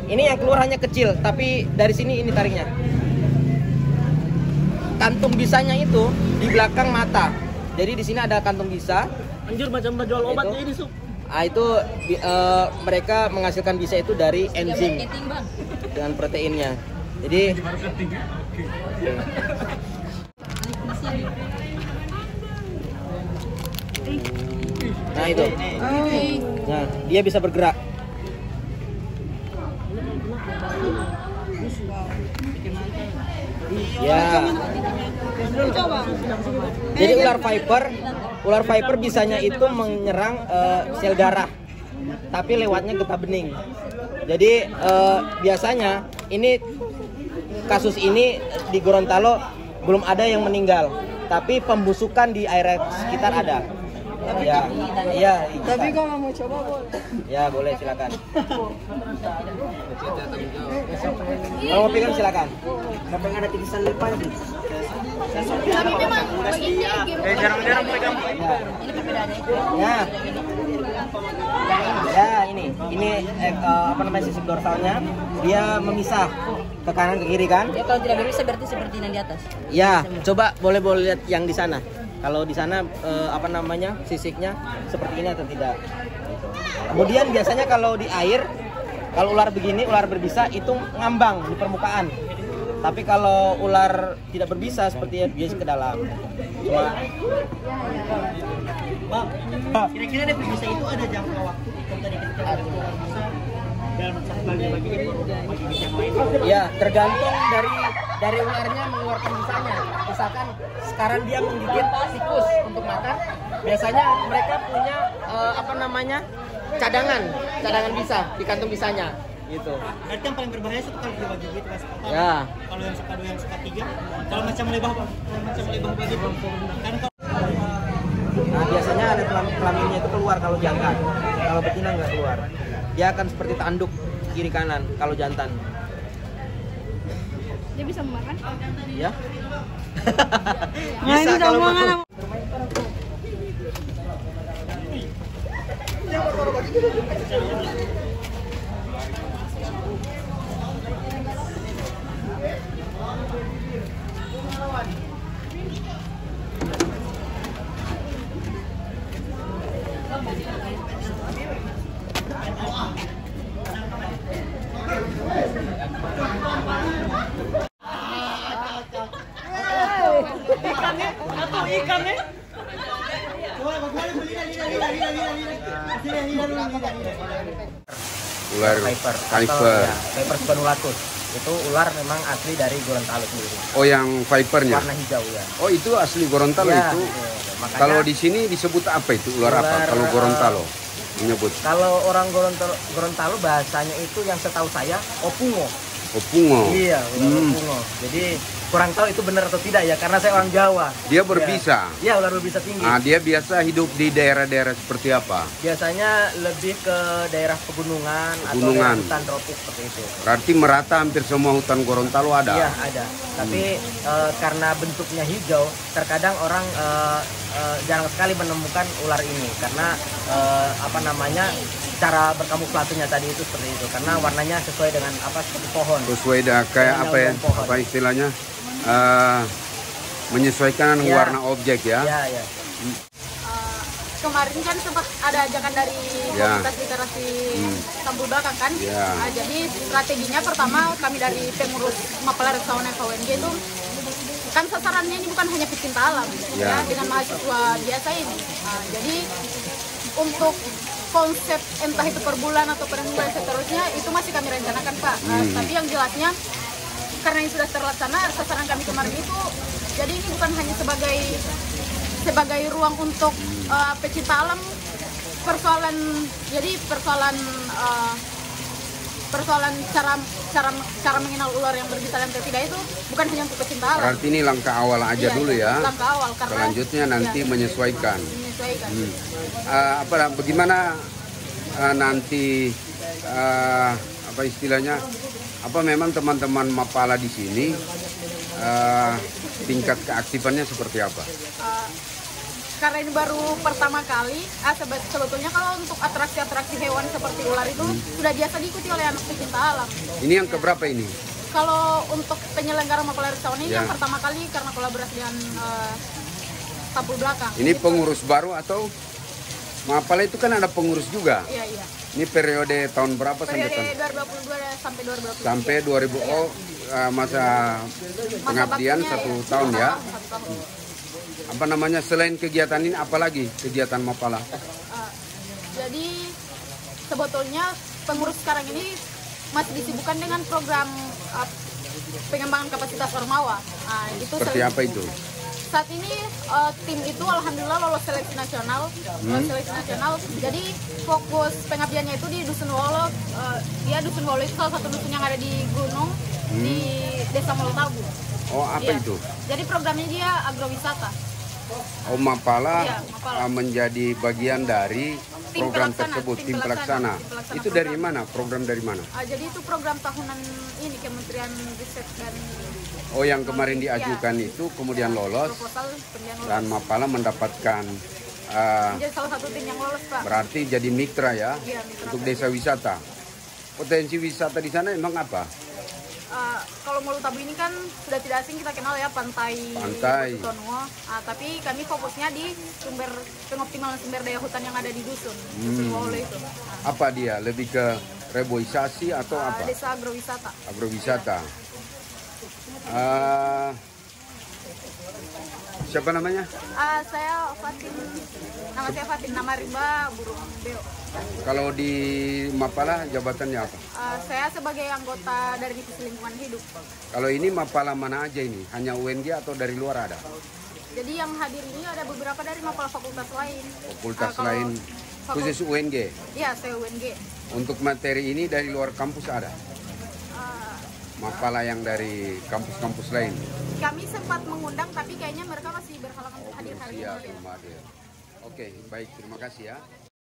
Ini yang keluar hanya kecil, tapi dari sini ini tariknya. Kantung bisanya itu di belakang mata. Jadi di sini ada kantung bisa. Anjir, macam jual obatnya ini, Sup. Itu mereka menghasilkan bisa itu dari enzim dengan proteinnya. Jadi nah itu. Nah, dia bisa bergerak. Ya. Jadi ular viper bisanya itu menyerang sel darah, tapi lewatnya getah bening. Jadi biasanya ini kasus ini di Gorontalo belum ada yang meninggal, tapi pembusukan di area sekitar ada. Ya, iya. Tapi kalau mau coba boleh. Ya boleh, silakan. Kalau mau pegang silakan. Sampai ada tulisan depan sih. Tapi memang begini Jarang-jarang pegang. ini perbedaannya. Ya. Ya ini apa namanya, sisi dorsalnya dia memisah ke kanan ke kiri kan? Ya kalau tidak bisa berarti seperti yang di atas. Ya, coba boleh lihat yang di sana. Kalau di sana apa namanya, sisiknya seperti ini atau tidak. Kemudian biasanya kalau di air, kalau ular begini, ular berbisa itu ngambang di permukaan. Tapi kalau ular tidak berbisa seperti biasa ke dalam. Cuma Kira-kira dari bisa itu ada jangka waktu kalau tadi kita bisa dalam bagi-bagi bisa yang lain. ya tergantung dari ularnya mengeluarkan bisanya. Misalkan sekarang dia menggigit tikus untuk makan, biasanya mereka punya apa namanya, cadangan bisa di kantung bisanya gitu. Berarti yang paling berbahaya itu kalau dibagi gitu Mas. Ya. Kalau yang suka 2, yang suka 3, kalau macam lebah Bang. Kalau macam lebah begitu. Kan kalau Nah, biasanya ada kelaminnya itu keluar kalau jantan. Kalau betina nggak keluar. Dia akan seperti tanduk kiri kanan kalau jantan. Dia bisa memakan? Ya. Nah, Bisa kalau mau. ikannya. Ular Viper. Viper. Viper spanulatus. Itu ular memang asli dari Gorontalo sendiri. Oh, yang Vipernya. Warna hijau ya. Oh, itu asli Gorontalo Ya, itu. makanya Kalau di sini disebut apa itu? Ular apa? Kalau Gorontalo menyebut kalau orang Gorontalo bahasanya itu yang setahu saya opungo. opungo. Iya, ular opungo. Jadi kurang tahu itu benar atau tidak ya, karena saya orang Jawa. Dia berbisa. Iya, ular berbisa tinggi. Nah, dia biasa hidup di daerah-daerah seperti apa? Biasanya lebih ke daerah pegunungan atau daerah hutan tropis seperti itu. Berarti merata hampir semua hutan Gorontalo ada. Iya, ada. Tapi karena bentuknya hijau, terkadang orang jarang sekali menemukan ular ini karena apa namanya, cara berkamuflasenya tadi itu seperti itu, karena warnanya sesuai dengan apa, seperti pohon. Sesuai kayak apa ya? Pohon. Apa istilahnya? Menyesuaikan Ya. warna objek ya. Iya, iya. Kemarin kan sempat ada ajakan dari Ya. komunitas literasi Tampul Belakang kan. Ya. Nah, jadi strateginya pertama kami dari pengurus Mapala Reksawan FWNG itu kan sasarannya ini bukan hanya pecinta alam Ya. ya, dengan mahasiswa biasa ini. Nah, jadi untuk konsep entah itu per bulan atau per minggu dan seterusnya itu masih kami rencanakan Pak. Tapi yang jelasnya karena ini sudah terlaksana, sasaran kami kemarin itu jadi ini bukan hanya sebagai ruang untuk pecinta alam, persoalan cara mengenal ular yang berbisa dan tidak itu bukan hanya untuk pecinta alam. Berarti ini langkah awal aja Iya, dulu ya. langkah awal, karena Selanjutnya nanti iya, menyesuaikan. menyesuaikan. Bagaimana nanti apa istilahnya? Apa memang teman-teman Mapala di sini tingkat keaktifannya seperti apa? karena ini baru pertama kali, sebetulnya kalau untuk atraksi-atraksi hewan seperti ular itu sudah biasa diikuti oleh anak pecinta alam. Ini yang keberapa ini? Kalau untuk penyelenggara Mapala Riksawan ini Ya. yang pertama kali karena kolaborasi dengan Tampul Belakang. Ini pengurus baru atau Mapala itu kan ada pengurus juga. Iya, iya. Ini periode tahun berapa sampai Periode tahun? 2022 sampai 2023. Sampai 2000 masa pengabdian baktinya 1 ya, tahun ya. 1 tahun. Apa namanya, selain kegiatan ini apa lagi kegiatan Mapala? Jadi sebetulnya pengurus sekarang ini masih disibukkan dengan program pengembangan kapasitas Ormawa. Itu Seperti apa itu? saat ini tim itu alhamdulillah lolos seleksi nasional. Jadi fokus pengabdiannya itu di Dusun Wolo. Dusun Wolo itu salah satu dusun yang ada di gunung di Desa Molotabu. Oh, apa Iya. itu? Jadi programnya dia agrowisata. Oh, Mapala, Iya, Mapala. menjadi bagian dari Tim program pelaksana, tersebut, tim tim pelaksana. pelaksana Itu dari mana? Program dari mana? Jadi itu program tahunan ini Kementerian Riset dan Oh, yang kemarin Iya. diajukan itu kemudian lolos proposal pendidikan lolos. dan Mapala mendapatkan Jadi salah satu tim yang lolos, Pak. berarti jadi mitra ya Iya, mitra. untuk desa wisata. Potensi wisata di sana emang apa? Kalau Molotabu ini kan sudah tidak asing kita kenal ya pantai. Tonuo. Tapi kami fokusnya di pengoptimalan sumber daya hutan yang ada di dusun Wolo itu. Apa dia? Lebih ke reboisasi atau apa? Desa agrowisata. Agrowisata. Siapa namanya? Saya Fatin. Nama saya Fatin, nama rimba burung beo. Kalau di Mapala jabatannya apa? Saya sebagai anggota dari Divisi Lingkungan Hidup. Kalau ini Mapala mana aja ini? Hanya UNG atau dari luar ada? Jadi yang hadir ini ada beberapa dari Mapala fakultas lain. Fakultas Kalau lain khusus UNG. Iya, saya UNG. Untuk materi ini dari luar kampus ada? Uh, Mapala yang dari kampus-kampus lain? Kami sempat mengundang, tapi kayaknya mereka masih berhalangan untuk hadir hari ini. Siap, belum hadir. Oke, baik. Terima kasih ya.